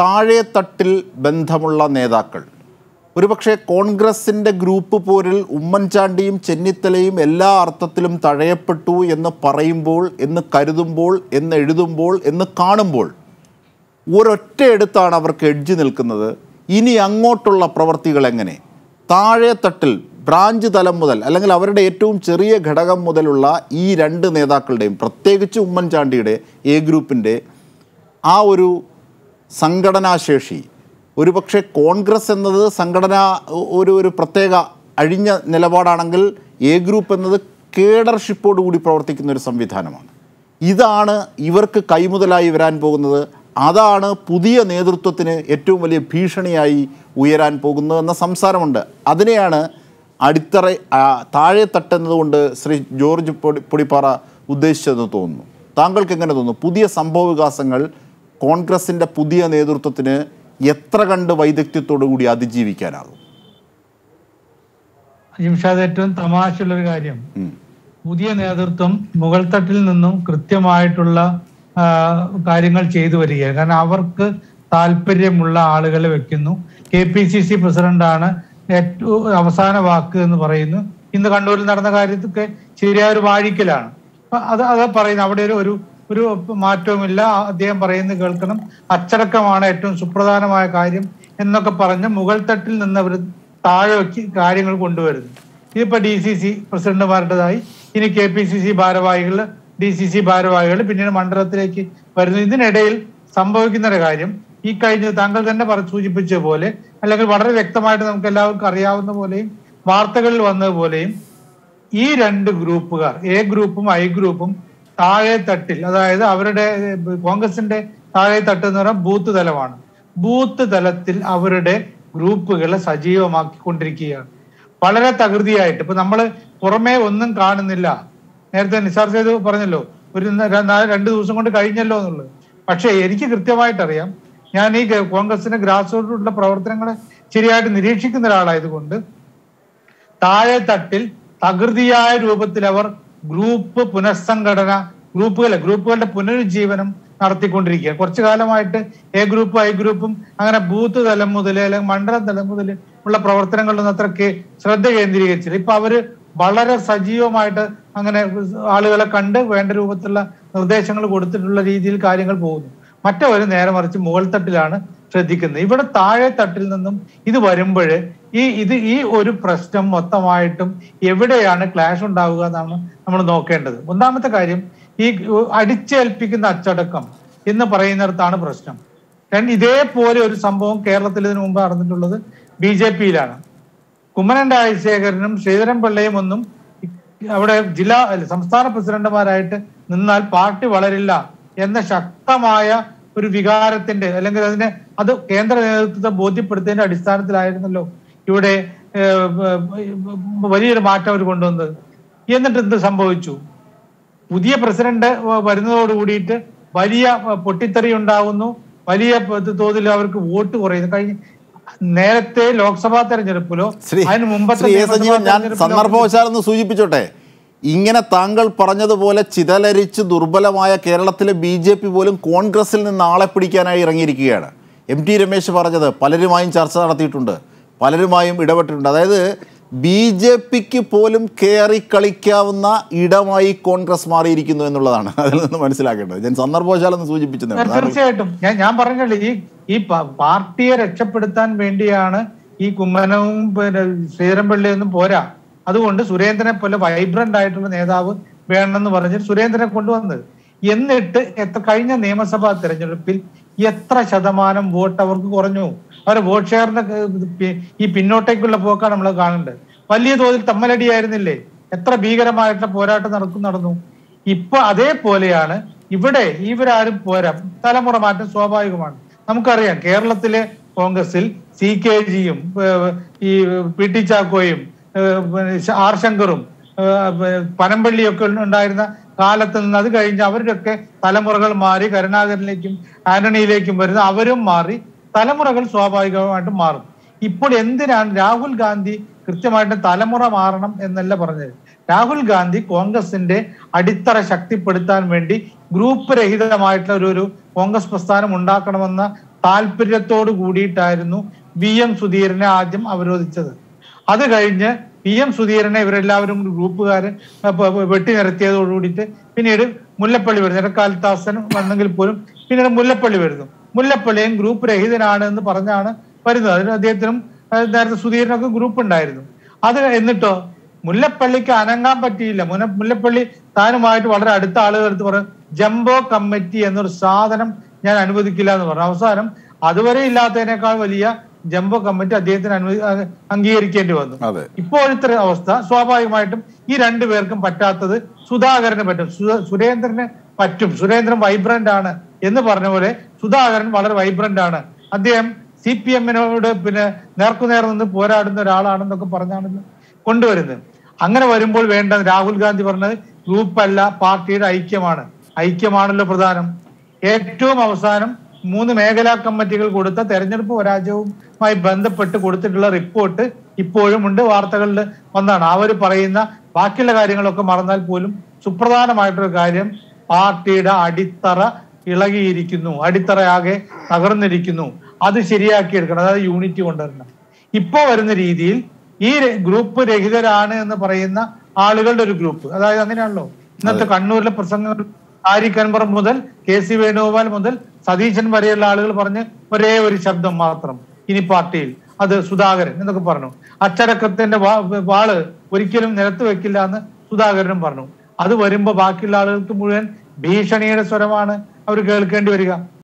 താഴെത്തട്ടിൽ ബന്ധമുള്ള നേതാക്കൾ, ഒരുപക്ഷെ കോൺഗ്രസിൻ്റെ ഗ്രൂപ്പ് പോരിൽ ഉമ്മൻചാണ്ടിയും ചെന്നിത്തലയും എല്ലാ അർത്ഥത്തിലും തഴയപ്പെട്ടു എന്ന് പറയുമ്പോൾ, എന്ന് കരുതുമ്പോൾ, എന്ന് എഴുതുമ്പോൾ, എന്ന് കാണുമ്പോൾ ഒരൊറ്റ എടുത്താണ് അവർക്ക് എഡ്ജ് നിൽക്കുന്നത്. ഇനി അങ്ങോട്ടുള്ള പ്രവർത്തികൾ എങ്ങനെ? താഴെത്തട്ടിൽ ബ്രാഞ്ച് തലം മുതൽ അല്ലെങ്കിൽ അവരുടെ ഏറ്റവും ചെറിയ ഘടകം മുതലുള്ള ഈ രണ്ട് നേതാക്കളുടെയും, പ്രത്യേകിച്ച് ഉമ്മൻചാണ്ടിയുടെ എ ഗ്രൂപ്പിൻ്റെ ആ ഒരു സംഘടനാശേഷി, ഒരുപക്ഷെ കോൺഗ്രസ് എന്നത് സംഘടനാ ഒരു പ്രത്യേക അഴിഞ്ഞ നിലപാടാണെങ്കിൽ എ ഗ്രൂപ്പ് എന്നത് കേഡർഷിപ്പോടുകൂടി പ്രവർത്തിക്കുന്ന ഒരു സംവിധാനമാണ്. ഇതാണ് ഇവർക്ക് കൈമുതലായി വരാൻ പോകുന്നത്. അതാണ് പുതിയ നേതൃത്വത്തിന് ഏറ്റവും വലിയ ഭീഷണിയായി ഉയരാൻ പോകുന്നത് എന്ന സംസാരമുണ്ട്. അതിനെയാണ് അടിത്തറ താഴെ തട്ടുന്നതുകൊണ്ട് ശ്രീ ജോർജ് പൊടിപ്പാറ ഉദ്ദേശിച്ചതെന്ന് തോന്നുന്നു. താങ്കൾക്ക് എങ്ങനെ തോന്നുന്നു? പുതിയ സംഭവ വികാസങ്ങൾ കോൺഗ്രസിൻ്റെ പുതിയ നേതൃത്വത്തിന് എത്ര കണ്ട് വൈദഗ്ധ്യത്തോടു കൂടി അതിജീവിക്കാനാകും? ജിംഷാദ്, ഏറ്റവും തമാശയുള്ളൊരു കാര്യം, പുതിയ നേതൃത്വം മുകൾ തട്ടിൽ നിന്നും കൃത്യമായിട്ടുള്ള കാര്യങ്ങൾ ചെയ്തു വരികയാണ്. കാരണം അവർക്ക് താല്പര്യമുള്ള ആളുകളെ വെക്കുന്നു. KPCC പ്രസിഡന്റാണ് ഏറ്റവും അവസാന വാക്ക് എന്ന് പറയുന്നു. ഇന്ന് കണ്ണൂരിൽ നടന്ന കാര്യത്തൊക്കെ ശരിയായ ഒരു വാഴിക്കലാണ്. അത് പറയുന്നത് അവിടെ ഒരു മാറ്റവുമില്ല. അദ്ദേഹം പറയുന്നത് കേൾക്കണം, അച്ചടക്കമാണ് ഏറ്റവും സുപ്രധാനമായ കാര്യം എന്നൊക്കെ പറഞ്ഞ് മുകൾ തട്ടിൽ നിന്ന് അവർ താഴെ വെച്ച് കാര്യങ്ങൾ കൊണ്ടുവരുന്നു. ഇതിപ്പോ DCC പ്രസിഡന്റുമാരുടേതായി, ഇനി KPCC ഭാരവാഹികൾ, DCC ഭാരവാഹികൾ, പിന്നീട് മണ്ഡലത്തിലേക്ക് വരുന്നു. ഇതിനിടയിൽ സംഭവിക്കുന്ന ഒരു കാര്യം, ഈ കഴിഞ്ഞ താങ്കൾ തന്നെ സൂചിപ്പിച്ച പോലെ, അല്ലെങ്കിൽ വളരെ വ്യക്തമായിട്ട് നമുക്ക് എല്ലാവർക്കും അറിയാവുന്ന പോലെയും വാർത്തകളിൽ വന്നതുപോലെയും, ഈ രണ്ട് ഗ്രൂപ്പുകാർ, എ ഗ്രൂപ്പും ഐ ഗ്രൂപ്പും താഴെ തട്ടിൽ, അതായത് അവരുടെ കോൺഗ്രസിന്റെ താഴെ തട്ട് എന്ന് പറഞ്ഞാൽ ബൂത്ത് തലമാണ്. ബൂത്ത് തലത്തിൽ അവരുടെ ഗ്രൂപ്പുകളെ സജീവമാക്കിക്കൊണ്ടിരിക്കുകയാണ് വളരെ തകൃതിയായിട്ട്. ഇപ്പൊ നമ്മള് പുറമേ ഒന്നും കാണുന്നില്ല. നേരത്തെ നിസാർ സേതു പറഞ്ഞല്ലോ, ഒരു 2 ദിവസം കൊണ്ട് കഴിഞ്ഞല്ലോ എന്നുള്ളത്. പക്ഷെ എനിക്ക് കൃത്യമായിട്ടറിയാം, ഞാൻ ഈ കോൺഗ്രസിന്റെ ഗ്രാസ് റൂട്ടിലുള്ള പ്രവർത്തനങ്ങളെ ശരിയായിട്ട് നിരീക്ഷിക്കുന്ന ഒരാളായതുകൊണ്ട്, താഴെ തട്ടിൽ തകൃതിയായ രൂപത്തിൽ അവർ ഗ്രൂപ്പ് പുനഃസംഘടന, ഗ്രൂപ്പുകളുടെ പുനരുജ്ജീവനം നടത്തിക്കൊണ്ടിരിക്കുക. കുറച്ചു കാലമായിട്ട് എ ഗ്രൂപ്പും ഐ ഗ്രൂപ്പും അങ്ങനെ ബൂത്ത് തലം മുതൽ അല്ലെങ്കിൽ മണ്ഡലം തലം മുതൽ ഉള്ള പ്രവർത്തനങ്ങളിലൊന്നും അത്ര ശ്രദ്ധ കേന്ദ്രീകരിച്ചില്ല. ഇപ്പൊ അവര് വളരെ സജീവമായിട്ട് അങ്ങനെ ആളുകളെ കണ്ട് വേണ്ട രൂപത്തിലുള്ള നിർദ്ദേശങ്ങൾ കൊടുത്തിട്ടുള്ള രീതിയിൽ കാര്യങ്ങൾ പോകുന്നു. മറ്റവര് നേരെ മറിച്ച് മുകൾ തട്ടിലാണ് ശ്രദ്ധിക്കുന്നത്. ഇവിടെ താഴെ തട്ടിൽ നിന്നും ഇത് വരുമ്പോൾ ഈ ഒരു പ്രശ്നം മൊത്തമായിട്ടും എവിടെയാണ് ക്ലാഷ് ഉണ്ടാവുക എന്നാണ് നമ്മൾ നോക്കേണ്ടത്. ഒന്നാമത്തെ കാര്യം, ഈ അടിച്ചേൽപ്പിക്കുന്ന അച്ചടക്കം എന്ന് പറയുന്നിടത്താണ് പ്രശ്നം. ഇതേപോലെ ഒരു സംഭവം കേരളത്തിൽ ഇതിനു മുമ്പ് നടന്നിട്ടുള്ളത് BJP-യിലാണ്. കുമ്മനം രാജശേഖരനും ശ്രീധരൻപിള്ളയും ഒന്നും അവിടെ സംസ്ഥാന പ്രസിഡന്റുമാരായിട്ട് നിന്നാൽ പാർട്ടി വളരില്ല എന്ന ശക്തമായ ഒരു വികാരത്തിന്റെ, അല്ലെങ്കിൽ അത് കേന്ദ്ര നേതൃത്വത്തെ ബോധ്യപ്പെടുത്തുന്നതിന്റെ അടിസ്ഥാനത്തിലായിരുന്നല്ലോ ഇവിടെ വലിയൊരു മാറ്റം അവർ കൊണ്ടുവന്നത്. എന്നിട്ട് എന്ത് സംഭവിച്ചു? പുതിയ പ്രസിഡന്റ് വരുന്നതോട് കൂടിയിട്ട് വലിയ പൊട്ടിത്തെറി ഉണ്ടാകുന്നു, വലിയ തോതിൽ അവർക്ക് വോട്ട് കുറയുന്നു. കഴിഞ്ഞ നേരത്തെ ലോക്സഭാ തെരഞ്ഞെടുപ്പിലോ അതിന് മുമ്പത്തെ സന്ദർഭവശാലെന്ന് സൂചിപ്പിച്ചോട്ടെ, ഇങ്ങനെ താങ്കൾ പറഞ്ഞതുപോലെ ചിതലരിച്ച് ദുർബലമായ കേരളത്തിലെ BJP പോലും കോൺഗ്രസിൽ നിന്ന് ആളെ പിടിക്കാനായി ഇറങ്ങിയിരിക്കുകയാണ്. MT രമേശ് പറഞ്ഞത് പലരുമായും ചർച്ച നടത്തിയിട്ടുണ്ട്, പലരുമായും ഇടപെട്ടിട്ടുണ്ട്. അതായത് BJPക്ക് പോലും കയറി കളിക്കാവുന്ന ഇടമായി കോൺഗ്രസ് മാറിയിരിക്കുന്നു എന്നുള്ളതാണ് അതിൽ നിന്ന് മനസ്സിലാക്കേണ്ടത്. ഞാൻ സന്ദർഭവശാലെന്ന് സൂചിപ്പിച്ചത്. തീർച്ചയായിട്ടും ഞാൻ പറഞ്ഞല്ലോ, ഈ പാർട്ടിയെ രക്ഷപ്പെടുത്താൻ വേണ്ടിയാണ് ഈ കുമ്മനവും ശ്രീധരൻപിള്ളയൊന്നും പോരാ. അതുകൊണ്ട് സുരേന്ദ്രനെ പോലെ വൈബ്രന്റ് ആയിട്ടുള്ള നേതാവ് വേണമെന്ന് പറഞ്ഞ് സുരേന്ദ്രനെ കൊണ്ടുവന്നത്. എന്നിട്ട് കഴിഞ്ഞ നിയമസഭാ തെരഞ്ഞെടുപ്പിൽ എത്ര ശതമാനം വോട്ട് അവർക്ക് കുറഞ്ഞു? അവരുടെ വോട്ട് ഷെയറിന്റെ ഈ പിന്നോട്ടേക്കുള്ള പോക്കാണ് നമ്മൾ കാണേണ്ടത്. വലിയ തോതിൽ തമ്മലടിയായിരുന്നില്ലേ? എത്ര ഭീകരമായിട്ടുള്ള പോരാട്ടം നടന്നു. ഇപ്പൊ അതേപോലെയാണ് ഇവിടെ. ഇവരാരും പോരാ, തലമുറ മാറ്റം സ്വാഭാവികമാണ്. നമുക്കറിയാം, കേരളത്തിലെ കോൺഗ്രസിൽ CKGയും ഈ PT ചാക്കോയും R ശങ്കറും പനമ്പള്ളിയൊക്കെ ഉണ്ടായിരുന്ന കാലത്ത് നിന്ന് അത് കഴിഞ്ഞ് അവരുടെയൊക്കെ തലമുറകൾ മാറി കരുണാകരനിലേക്കും ആന്റണിയിലേക്കും വരുന്ന അവരും മാറി, തലമുറകൾ സ്വാഭാവികമായിട്ടും മാറും. ഇപ്പോൾ എന്തിനാണ് രാഹുൽ ഗാന്ധി കൃത്യമായിട്ട് തലമുറ മാറണം എന്നല്ല പറഞ്ഞത്? രാഹുൽ ഗാന്ധി കോൺഗ്രസിന്റെ അടിത്തറ ശക്തിപ്പെടുത്താൻ വേണ്ടി ഗ്രൂപ്പ് രഹിതമായിട്ടുള്ള ഒരു കോൺഗ്രസ് പ്രസ്ഥാനം ഉണ്ടാക്കണമെന്ന താല്പര്യത്തോട് കൂടിയിട്ടായിരുന്നു VM സുധീരനെ ആദ്യം അവരോധിച്ചത്. അത് കഴിഞ്ഞ് PM സുധീരനെ ഇവരെല്ലാവരും ഗ്രൂപ്പുകാര് വെട്ടി നിരത്തിയതോടുകൂടിയിട്ട് പിന്നീട് മുല്ലപ്പള്ളി വരുന്നു. ഇടക്കാലത്താസൻ വന്നെങ്കിൽ പോലും പിന്നീട് മുല്ലപ്പള്ളി വരുന്നു. മുല്ലപ്പള്ളിയും ഗ്രൂപ്പ് രഹിതനാണ് എന്ന് പറഞ്ഞാണ് വരുന്നത്. അതിന് അദ്ദേഹത്തിനും നേരത്തെ സുധീരനൊക്കെ ഗ്രൂപ്പ് ഉണ്ടായിരുന്നു. അത് എന്നിട്ടോ മുല്ലപ്പള്ളിക്ക് അനങ്ങാൻ പറ്റിയില്ല. മുല്ലപ്പള്ളി താനുമായിട്ട് വളരെ അടുത്ത ആളുകൾ എടുത്ത് പറഞ്ഞു ജംബോ കമ്മിറ്റി എന്നൊരു സാധനം ഞാൻ അനുവദിക്കില്ല എന്ന് പറഞ്ഞു. അവസാനം അതുവരെ ഇല്ലാത്തതിനേക്കാൾ വലിയ ജംബോ കമ്മിറ്റി അദ്ദേഹത്തിന് അംഗീകരിക്കേണ്ടി വന്നു. ഇപ്പോഴത്തെ അവസ്ഥ സ്വാഭാവികമായിട്ടും ഈ രണ്ടുപേർക്കും പറ്റാത്തത് സുധാകരന് പറ്റും, സുരേന്ദ്രന് പറ്റും. സുരേന്ദ്രൻ വൈബ്രന്റ് ആണ് എന്ന് പറഞ്ഞ പോലെ സുധാകരൻ വളരെ വൈബ്രന്റ് ആണ്. അദ്ദേഹം CPM-നോട് പിന്നെ നേർക്കുനേർ നിന്ന് പോരാടുന്ന ഒരാളാണെന്നൊക്കെ പറഞ്ഞാണല്ലോ കൊണ്ടുവരുന്നത്. അങ്ങനെ വരുമ്പോൾ വേണ്ട രാഹുൽ ഗാന്ധി പറഞ്ഞത് ഗ്രൂപ്പല്ല, പാർട്ടിയുടെ ഐക്യമാണല്ലോ പ്രധാനം. ഏറ്റവും അവസാനം 3 മേഖലാ കമ്മിറ്റികൾ കൊടുത്ത തെരഞ്ഞെടുപ്പ് പരാജയവുമായി ബന്ധപ്പെട്ട് കൊടുത്തിട്ടുള്ള റിപ്പോർട്ട് ഇപ്പോഴും ഉണ്ട്, വാർത്തകളിൽ വന്നാണ്. അവർ പറയുന്ന ബാക്കിയുള്ള കാര്യങ്ങളൊക്കെ മറന്നാൽ പോലും സുപ്രധാനമായിട്ടൊരു കാര്യം പാർട്ടിയുടെ അടിത്തറ ഇളകിയിരിക്കുന്നു, അടിത്തറയാകെ തകർന്നിരിക്കുന്നു. അത് ശരിയാക്കിയെടുക്കണം, അതായത് യൂണിറ്റി കൊണ്ടുവരണം. ഇപ്പോ വരുന്ന രീതിയിൽ ഈ ഗ്രൂപ്പ് രഹിതരാണ് എന്ന് പറയുന്ന ആളുകളുടെ ഒരു ഗ്രൂപ്പ്, അതായത് അങ്ങനെയാണല്ലോ ഇന്നത്തെ കണ്ണൂരിലെ പ്രസംഗങ്ങൾ താരിഖ് അൻവർ മുതൽ KC വേണുഗോപാൽ മുതൽ സതീശൻ വരെയുള്ള ആളുകൾ പറഞ്ഞ് ഒരേ ഒരു ശബ്ദം മാത്രം ഇനി പാർട്ടിയിൽ, അത് സുധാകരൻ എന്നൊക്കെ പറഞ്ഞു. അച്ചടക്കത്തിന്റെ വാള് ഒരിക്കലും നിലത്ത് വെക്കില്ല എന്ന് സുധാകരനും പറഞ്ഞു. അത് വരുമ്പോ ബാക്കിയുള്ള ആളുകൾക്ക് മുഴുവൻ ഭീഷണിയുടെ സ്വരമാണ് അവർ കേൾക്കേണ്ടി വരിക.